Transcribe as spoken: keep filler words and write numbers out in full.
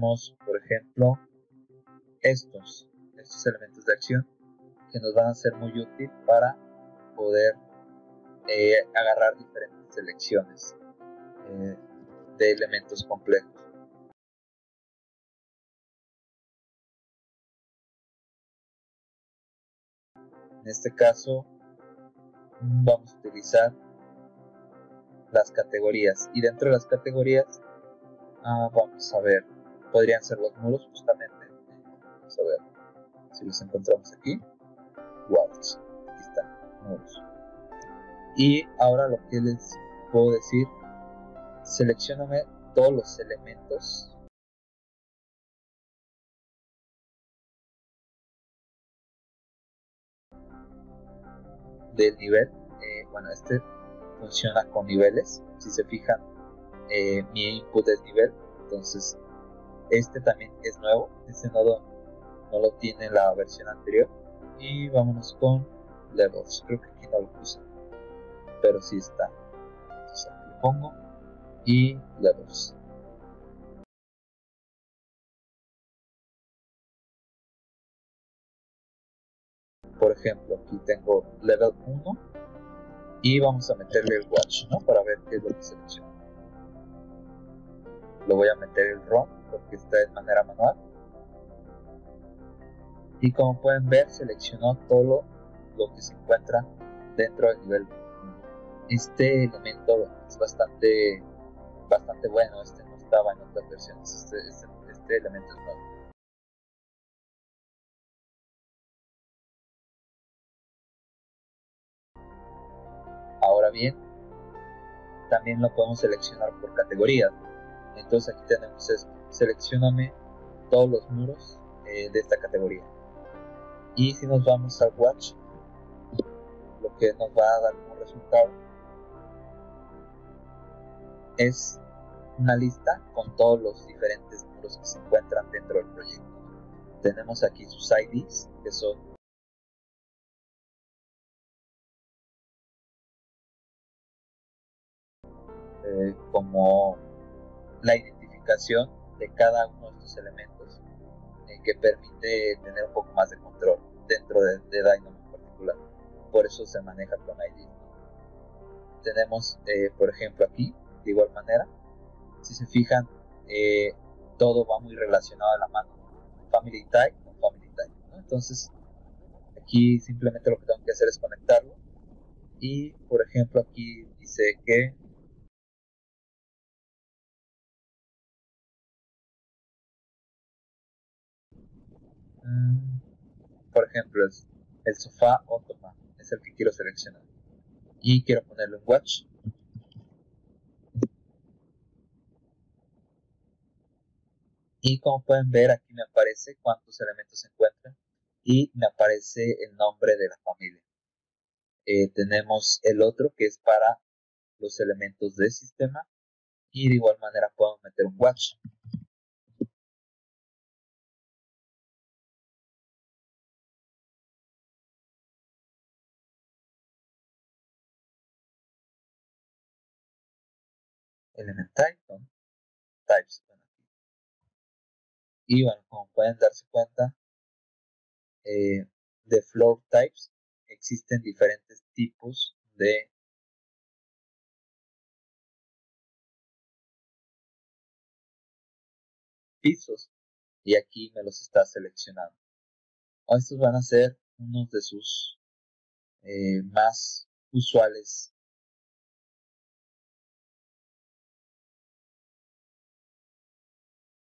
tenemos, por ejemplo, estos, estos elementos de acción que nos van a ser muy útil para poder eh, agarrar diferentes selecciones eh, de elementos complejos. En este caso vamos a utilizar las categorías, y dentro de las categorías ah, vamos a ver, podrían ser los muros justamente. Vamos a ver si los encontramos aquí. Walls, aquí están, muros. Y ahora lo que les puedo decir, seleccióname todos los elementos del nivel. Eh, bueno, este funciona con niveles. Si se fijan, eh, mi input es nivel, entonces este también es nuevo. Este nodo no lo tiene la versión anterior. Y vámonos con levels. Creo que aquí no lo puse, pero sí está. Entonces aquí lo pongo y levels. Por ejemplo, aquí tengo level uno y vamos a meterle el watch, ¿no? Para ver qué es lo que selecciona. Lo voy a meter el ROM porque está de manera manual. Y como pueden ver, seleccionó todo lo, lo que se encuentra dentro del nivel uno. Este elemento es bastante, bastante bueno. Este no estaba en otras versiones. Este, este, este elemento es nuevo. Ahora bien, también lo podemos seleccionar por categorías. Entonces aquí tenemos esto. Seleccióname todos los muros eh, de esta categoría. Y si nos vamos al watch, lo que nos va a dar como resultado es una lista con todos los diferentes muros que se encuentran dentro del proyecto. Tenemos aquí sus I Ds, que son eh, como la identificación de cada uno de estos elementos, eh, que permite tener un poco más de control dentro de, de Dynamo en particular. Por eso se maneja con I D. Tenemos, eh, por ejemplo, aquí, de igual manera, si se fijan, eh, todo va muy relacionado a la mano. Family type con family type, ¿no? Entonces, aquí simplemente lo que tengo que hacer es conectarlo. Y, por ejemplo, aquí dice que mmm, por ejemplo, es el sofá Ottoman, es el que quiero seleccionar. Y quiero ponerlo en watch. Y como pueden ver, aquí me aparece cuántos elementos se encuentran y me aparece el nombre de la familia. Eh, tenemos el otro que es para los elementos del sistema, y de igual manera podemos meter un watch. Element type, ¿no? Types. Bueno, y bueno, como pueden darse cuenta, eh, de floor types existen diferentes tipos de pisos, y aquí me los está seleccionando. Estos van a ser unos de sus eh, más usuales